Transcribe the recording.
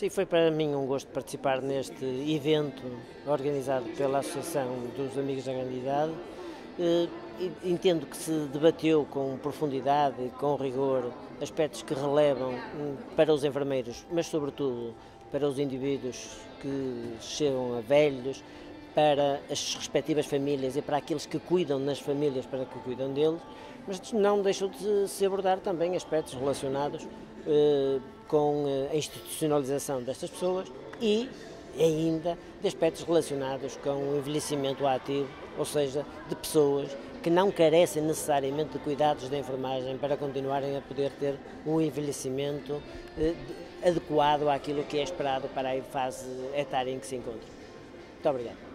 Sim, foi para mim um gosto participar neste evento organizado pela Associação dos Amigos da Grande Idade. Entendo que se debateu com profundidade e com rigor aspectos que relevam para os enfermeiros, mas sobretudo para os indivíduos que chegam a velhos, para as respectivas famílias e para aqueles que cuidam nas famílias para que cuidam deles, mas não deixou de se abordar também aspectos relacionados com a institucionalização destas pessoas e ainda de aspectos relacionados com o envelhecimento ativo, ou seja, de pessoas que não carecem necessariamente de cuidados de enfermagem para continuarem a poder ter um envelhecimento adequado àquilo que é esperado para a fase etária em que se encontram. Muito obrigado.